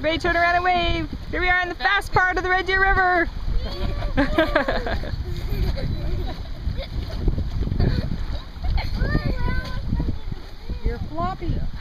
Everybody turn around and wave. Here we are in the fast part of the Red Deer River. You're floppy.